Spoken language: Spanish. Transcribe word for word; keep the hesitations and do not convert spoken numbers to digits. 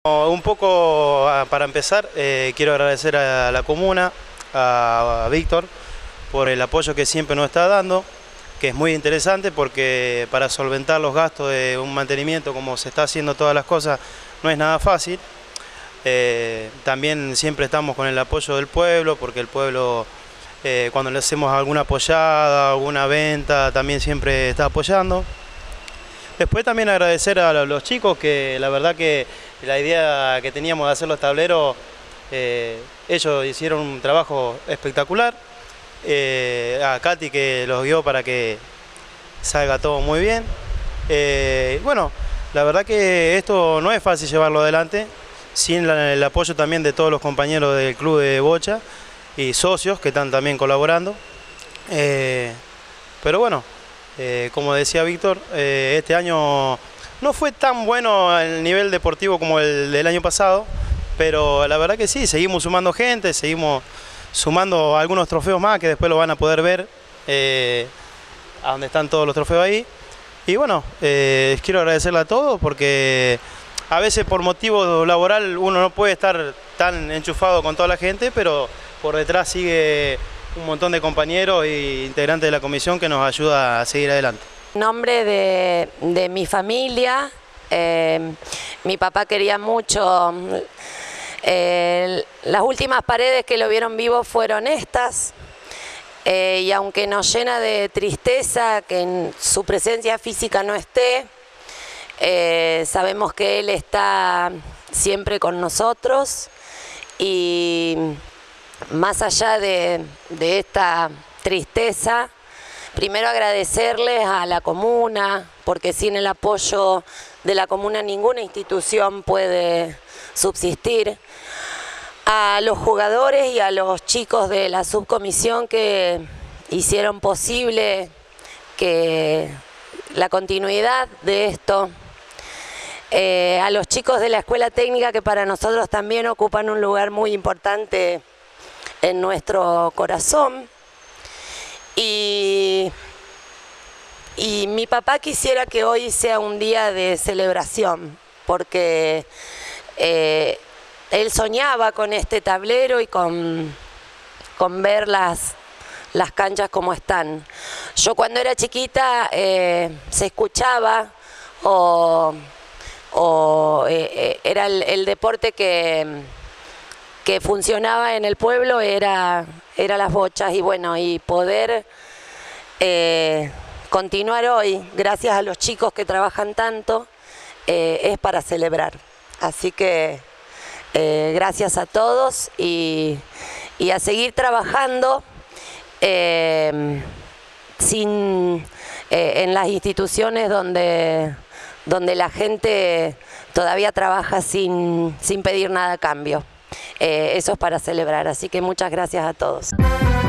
Un poco para empezar, eh, quiero agradecer a la comuna, a, a Víctor, por el apoyo que siempre nos está dando, que es muy interesante porque para solventar los gastos de un mantenimiento como se está haciendo todas las cosas no es nada fácil. Eh, también siempre estamos con el apoyo del pueblo, porque el pueblo eh, cuando le hacemos alguna apoyada, alguna venta, también siempre está apoyando. Después también agradecer a los chicos, que la verdad que la idea que teníamos de hacer los tableros, eh, ellos hicieron un trabajo espectacular. Eh, a Katy, que los guió para que salga todo muy bien. Eh, bueno, la verdad que esto no es fácil llevarlo adelante, sin la, el apoyo también de todos los compañeros del club de bocha y socios que están también colaborando. Eh, pero bueno, Eh, como decía Víctor, eh, este año no fue tan bueno el nivel deportivo como el del año pasado, pero la verdad que sí, seguimos sumando gente, seguimos sumando algunos trofeos más que después lo van a poder ver, eh, a donde están todos los trofeos ahí. Y bueno, eh, quiero agradecerle a todos porque a veces por motivo laboral uno no puede estar tan enchufado con toda la gente, pero por detrás sigue un montón de compañeros e integrantes de la comisión que nos ayuda a seguir adelante. En nombre de, de mi familia, eh, mi papá quería mucho, eh, las últimas paredes que lo vieron vivo fueron estas, eh, y aunque nos llena de tristeza que en su presencia física no esté, eh, sabemos que él está siempre con nosotros y más allá de, de esta tristeza, primero agradecerles a la comuna, porque sin el apoyo de la comuna ninguna institución puede subsistir, a los jugadores y a los chicos de la subcomisión que hicieron posible que la continuidad de esto, eh, a los chicos de la escuela técnica que para nosotros también ocupan un lugar muy importante en nuestro corazón, y, y mi papá quisiera que hoy sea un día de celebración, porque eh, él soñaba con este tablero y con, con ver las, las canchas como están. Yo cuando era chiquita eh, se escuchaba o, o eh, era el, el deporte que que funcionaba en el pueblo era, era las bochas, y bueno, y poder eh, continuar hoy, gracias a los chicos que trabajan tanto, eh, es para celebrar. Así que eh, gracias a todos y, y a seguir trabajando eh, sin, eh, en las instituciones donde, donde la gente todavía trabaja sin, sin pedir nada a cambio. Eh, eso es para celebrar, así que muchas gracias a todos.